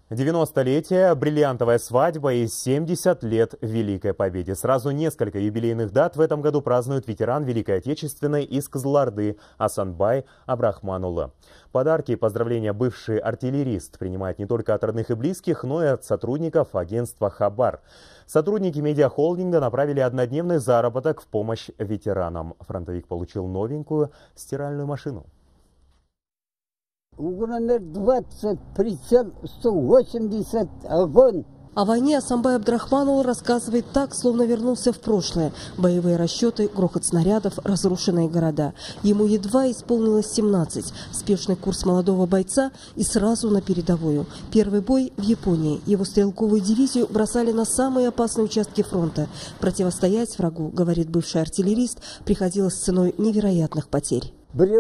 90-летие, бриллиантовая свадьба и 70 лет Великой Победе. Сразу несколько юбилейных дат в этом году празднует ветеран Великой Отечественной из Кызылорды Асанбай Абдрахман-улы. Подарки и поздравления бывший артиллерист принимает не только от родных и близких, но и от сотрудников агентства «Хабар». Сотрудники медиахолдинга направили однодневный заработок в помощь ветеранам. Фронтовик получил новенькую стиральную машину. 20, прицел 180 огонь. О войне Асанбай Абдрахман-улы рассказывает так, словно вернулся в прошлое. Боевые расчеты, грохот снарядов, разрушенные города. Ему едва исполнилось 17. Спешный курс молодого бойца и сразу на передовую. Первый бой в Японии. Его стрелковую дивизию бросали на самые опасные участки фронта. Противостоять врагу, говорит бывший артиллерист, приходилось ценой невероятных потерь.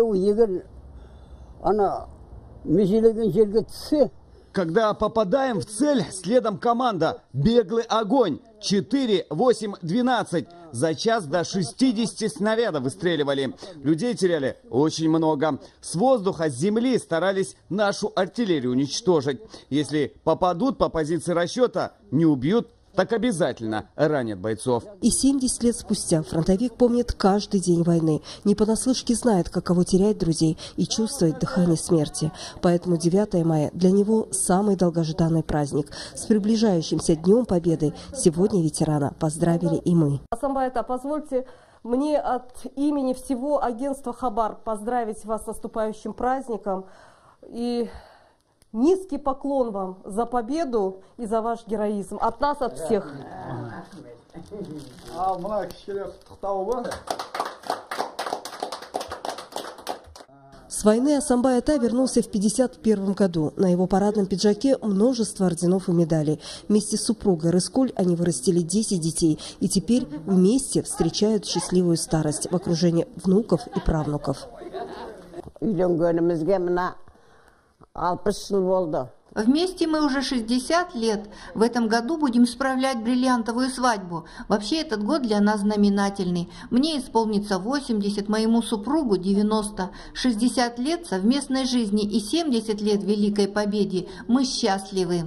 Когда попадаем в цель, следом команда. Беглый огонь. 4, 8, 12. За час до 60 снарядов выстреливали. Людей теряли очень много. С воздуха, с земли старались нашу артиллерию уничтожить. Если попадут по позиции расчета, не убьют, так обязательно ранят бойцов. И 70 лет спустя фронтовик помнит каждый день войны. Не понаслышке знает, каково терять друзей и чувствовать дыхание смерти. Поэтому 9 мая для него самый долгожданный праздник. С приближающимся Днем Победы сегодня ветерана поздравили и мы. Асанбай, позвольте мне от имени всего агентства «Хабар» поздравить вас с наступающим праздником. И низкий поклон вам за победу и за ваш героизм. От нас, от всех. С войны Асанбай Ата вернулся в 1951 году. На его парадном пиджаке множество орденов и медалей. Вместе с супругой Рыскуль они вырастили 10 детей. И теперь вместе встречают счастливую старость в окружении внуков и правнуков. Вместе мы уже 60 лет. В этом году будем справлять бриллиантовую свадьбу. Вообще этот год для нас знаменательный. Мне исполнится 80, моему супругу 90. 60 лет совместной жизни и 70 лет Великой Победе. Мы счастливы.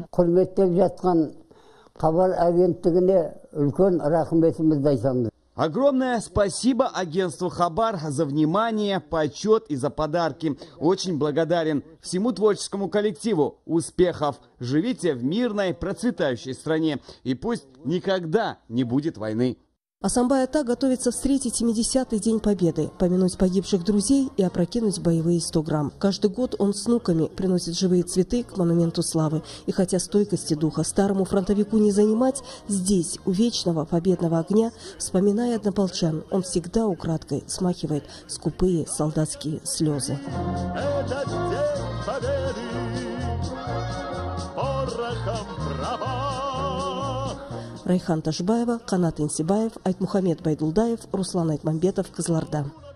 Огромное спасибо агентству «Хабар» за внимание, почет и за подарки. Очень благодарен всему творческому коллективу. Успехов! Живите в мирной, процветающей стране. И пусть никогда не будет войны. Асанбай Ата готовится встретить 70-й День Победы, помянуть погибших друзей и опрокинуть боевые 100 грамм. Каждый год он с внуками приносит живые цветы к монументу славы. И хотя стойкости духа старому фронтовику не занимать, здесь, у вечного победного огня, вспоминая однополчан, он всегда украдкой смахивает скупые солдатские слезы. Этот День Победы порохом права. Райхан Ташбаева, Канат Инсибаев, Айтмухамед Байдулдаев, Руслан Айтмамбетов, Кызылорда.